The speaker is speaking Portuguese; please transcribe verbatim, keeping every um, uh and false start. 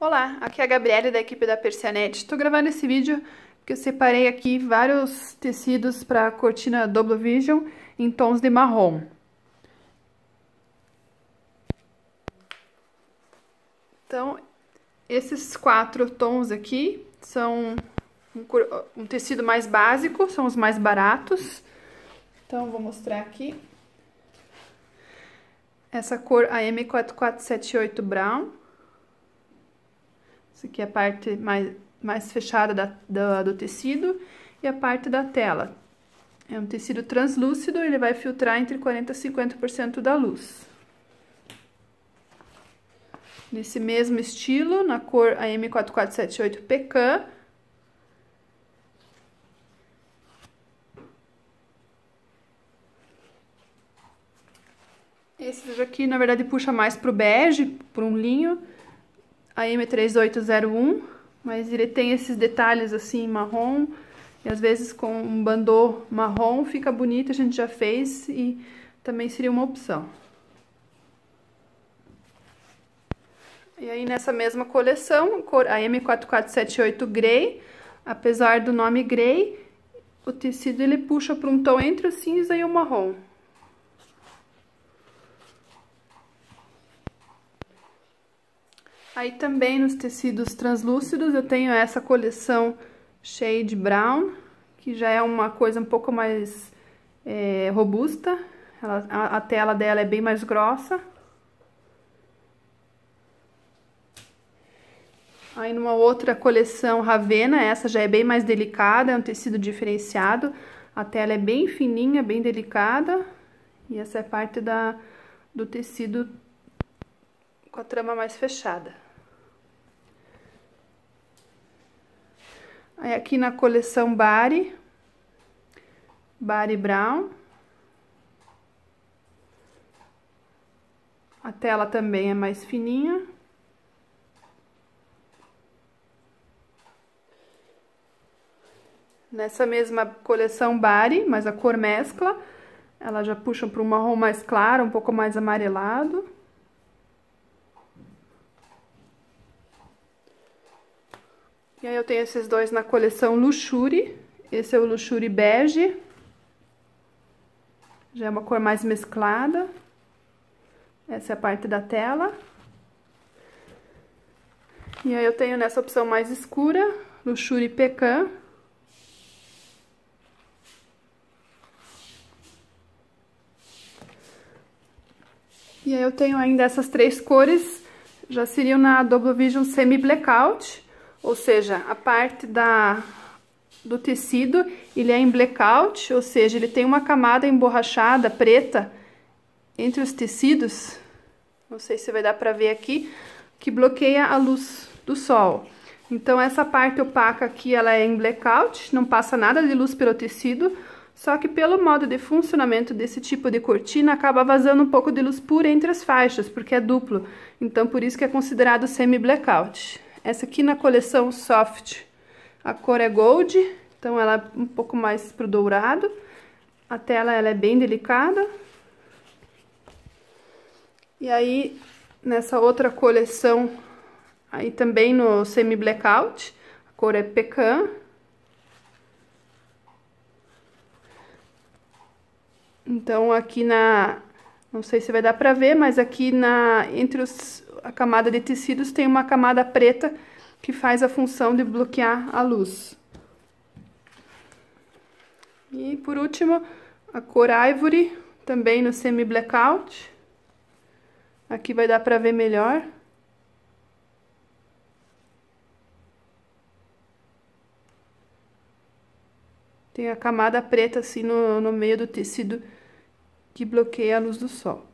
Olá, aqui é a Gabriele da equipe da Persianete. Estou gravando esse vídeo porque eu separei aqui vários tecidos para a cortina Double Vision em tons de marrom. Então, esses quatro tons aqui são um, um tecido mais básico, são os mais baratos. Então, vou mostrar aqui. Essa cor, a M quatro quatro sete oito Brown. Essa aqui é a parte mais, mais fechada da, da, do tecido e a parte da tela. É um tecido translúcido, ele vai filtrar entre quarenta e cinquenta por cento da luz. Nesse mesmo estilo, na cor a M quatro quatro sete oito Pecan. Esse aqui, na verdade, puxa mais pro bege, por um linho. A M três oito zero um, mas ele tem esses detalhes assim marrom, e às vezes com um bandô marrom fica bonito, a gente já fez e também seria uma opção. E aí nessa mesma coleção, a M quatro quatro sete oito Grey, apesar do nome Grey, o tecido ele puxa para um tom entre o cinza e o marrom. Aí também nos tecidos translúcidos eu tenho essa coleção Shade Brown, que já é uma coisa um pouco mais é, robusta. Ela, a, a tela dela é bem mais grossa. Aí numa outra coleção Ravenna, essa já é bem mais delicada, é um tecido diferenciado. A tela é bem fininha, bem delicada. E essa é parte da, do tecido com a trama mais fechada. Aí aqui na coleção Bari, Bari Brown. A tela também é mais fininha. Nessa mesma coleção Bari, mas a cor mescla, ela já puxa para um marrom mais claro, um pouco mais amarelado. E aí eu tenho esses dois na coleção Luxury. Esse é o Luxury Bege. Já é uma cor mais mesclada. Essa é a parte da tela. E aí eu tenho nessa opção mais escura, Luxury Pecan. E aí eu tenho ainda essas três cores, já seriam na Double Vision Semi Blackout. Ou seja, a parte da, do tecido, ele é em blackout, ou seja, ele tem uma camada emborrachada, preta, entre os tecidos, não sei se vai dar pra ver aqui, que bloqueia a luz do sol. Então, essa parte opaca aqui, ela é em blackout, não passa nada de luz pelo tecido, só que pelo modo de funcionamento desse tipo de cortina, acaba vazando um pouco de luz pura entre as faixas, porque é duplo. Então, por isso que é considerado semi-blackout. Essa aqui na coleção Soft, a cor é Gold, então ela é um pouco mais pro dourado. A tela ela é bem delicada. E aí, nessa outra coleção, aí também no Semi Blackout, a cor é Pecan. Então aqui na, não sei se vai dar pra ver, mas aqui na, entre os... a camada de tecidos tem uma camada preta que faz a função de bloquear a luz. E por último, a cor Ivory, também no Semi Blackout. Aqui vai dar para ver melhor. Tem a camada preta assim no, no meio do tecido que bloqueia a luz do sol.